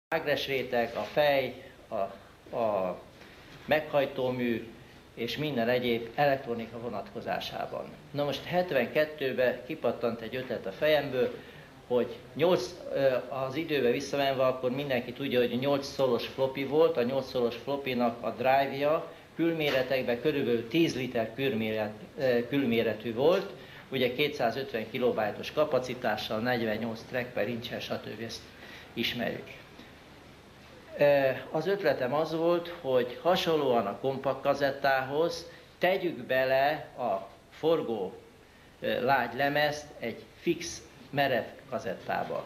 ágres réteg, a fej, a meghajtómű és minden egyéb elektronika vonatkozásában. Na most 72-ben kipattant egy ötlet a fejemből, hogy az időbe visszamenve akkor mindenki tudja, hogy 8 szolos floppy volt, a 8 szolos floppynak a drive-ja külméretekben körülbelül 10 liter külméretű volt, ugye 250 kilobájtos kapacitással, 48 track per inch, stb. Ezt ismerjük. Az ötletem az volt, hogy hasonlóan a kompakt kazettához tegyük bele a forgó lágy lemezt egy fix merev kazettába.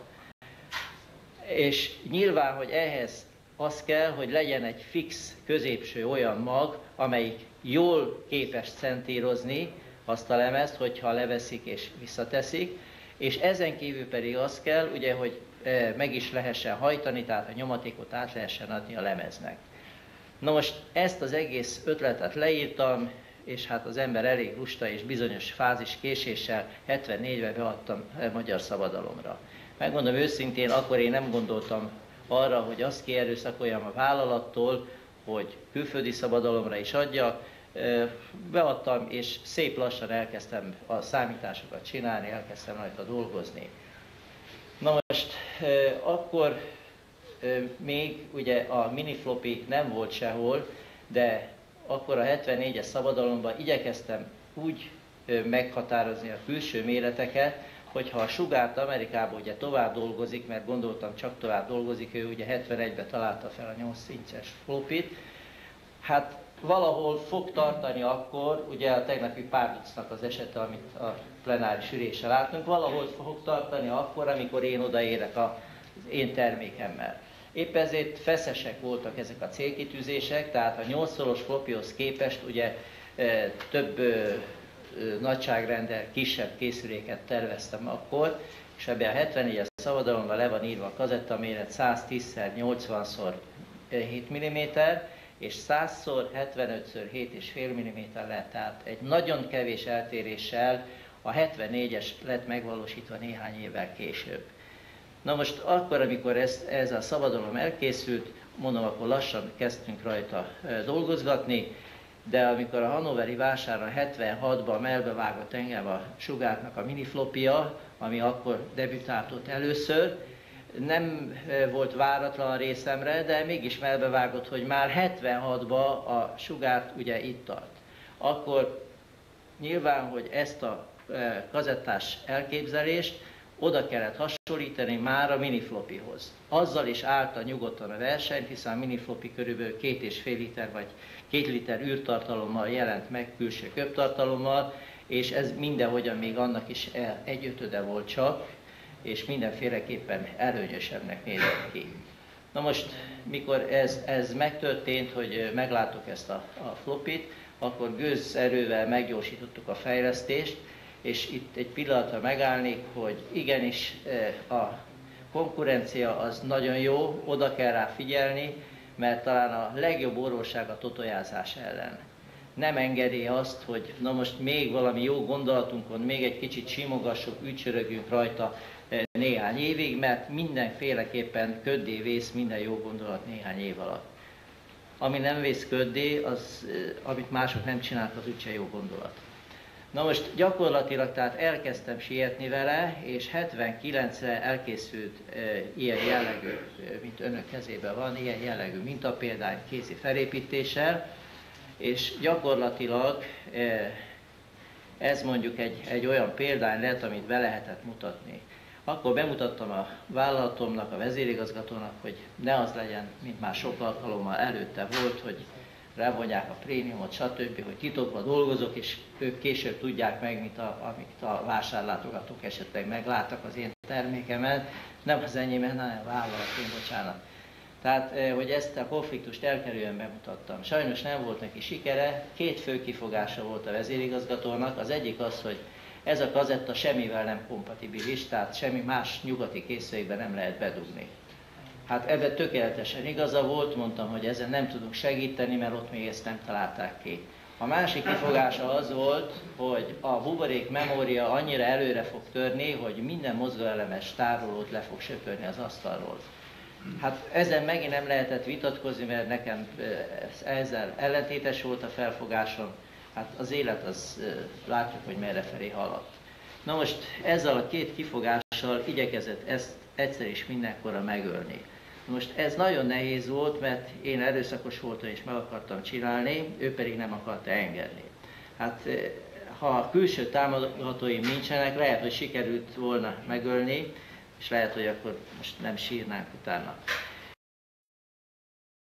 És nyilván, hogy ehhez az kell, hogy legyen egy fix középső olyan mag, amelyik jól képes centírozni azt a lemezt, hogyha leveszik és visszateszik, és ezen kívül pedig az kell, ugye, hogy meg is lehessen hajtani, tehát a nyomatékot át lehessen adni a lemeznek. Na most ezt az egész ötletet leírtam, és hát az ember elég lusta és bizonyos fázis késéssel 74-ben beadtam Magyar Szabadalomra. Megmondom őszintén, akkor én nem gondoltam arra, hogy azt kierőszakoljam a vállalattól, hogy külföldi szabadalomra is adja. Beadtam, és szép lassan elkezdtem a számításokat csinálni, elkezdtem rajta dolgozni. Na most, akkor még ugye a minifloppy nem volt sehol, de akkor a 74-es szabadalomban igyekeztem úgy meghatározni a külső méreteket, hogyha a sugárt Amerikában ugye tovább dolgozik, mert gondoltam csak tovább dolgozik, ő ugye 71-ben találta fel a 8 inches floppyt, hát valahol fog tartani akkor, ugye a tegnapi Párducnak az esete, amit a plenáris ülésen láttunk, valahol fog tartani akkor, amikor én odaérek az én termékemmel. Épp ezért feszesek voltak ezek a célkitűzések, tehát a 8 szolos floppyhoz képest ugye több nagyságrendel kisebb készüléket terveztem akkor, és ebben a 74-es szabadalomban le van írva a kazettaméret 110x80x7 mm, és 100x75x7,5 mm lett, tehát egy nagyon kevés eltéréssel a 74-es lett megvalósítva néhány évvel később. Na most akkor, amikor ez a szabadalom elkészült, mondom, akkor lassan kezdtünk rajta dolgozgatni, de amikor a hannoveri vásáron 76-ban melbevágott engem a Sugárnak a minifloppya, ami akkor debütált ott először, nem volt váratlan részemre, de mégis melbevágott, hogy már 76-ban a Sugárt ugye itt tart. Akkor nyilván, hogy ezt a kazettás elképzelést oda kellett hasonlítani már a minifloppyhoz. Azzal is állta nyugodtan a verseny, hiszen a minifloppy körülbelül 2,5 liter vagy 2 liter űrtartalommal jelent meg, külső köbtartalommal, és ez mindenhogyan még annak is 1/5 volt csak, és mindenféleképpen előnyösebbnek nézett ki. Na most, mikor ez megtörtént, hogy meglátok ezt a floppyt, akkor gőzerővel meggyorsítottuk a fejlesztést, és itt egy pillanatra megállnék, hogy igenis a konkurencia az nagyon jó, oda kell rá figyelni, mert talán a legjobb orvosság a totojázás ellen. Nem engedi azt, hogy na most még valami jó gondolatunkon, még egy kicsit simogassuk, ücsörögjünk rajta néhány évig, mert mindenféleképpen köddé vész minden jó gondolat néhány év alatt. Ami nem vész köddé, az, amit mások nem csinálnak, az úgyse jó gondolat. Na most gyakorlatilag tehát elkezdtem sietni vele, és 79-re elkészült ilyen jellegű, mint önök kezében van, ilyen jellegű mintapéldány kézi felépítéssel, és gyakorlatilag ez mondjuk egy olyan példány lett, amit be lehetett mutatni. Akkor bemutattam a vállalatomnak, a vezérigazgatónak, hogy ne az legyen, mint már sok alkalommal előtte volt, hogy rávonják a prémiumot, stb., hogy titokban dolgozok, és ők később tudják meg, amit a vásárlátogatók esetleg megláttak az én termékemen, nem az enyémen, hanem a vállalatén, bocsánat. Tehát, hogy ezt a konfliktust elkerülően bemutattam. Sajnos nem volt neki sikere, 2 fő kifogása volt a vezérigazgatónak, az egyik az, hogy ez a kazetta semmivel nem kompatibilis, tehát semmi más nyugati készülékben nem lehet bedugni. Hát ebben tökéletesen igaza volt, mondtam, hogy ezen nem tudunk segíteni, mert ott még ezt nem találták ki. A másik kifogása az volt, hogy a buborék memória annyira előre fog törni, hogy minden mozgóelemes tárolót le fog söpörni az asztalról. Hát ezen megint nem lehetett vitatkozni, mert nekem ezzel ellentétes volt a felfogásom. Hát az élet az látjuk, hogy merrefelé haladt. Na most ezzel a két kifogással igyekezett ezt egyszer és mindenkorra megölni. Most ez nagyon nehéz volt, mert én erőszakos voltam és meg akartam csinálni, ő pedig nem akarta engedni. Hát ha külső támogatóim nincsenek, lehet, hogy sikerült volna megölni, és lehet, hogy akkor most nem sírnánk utána.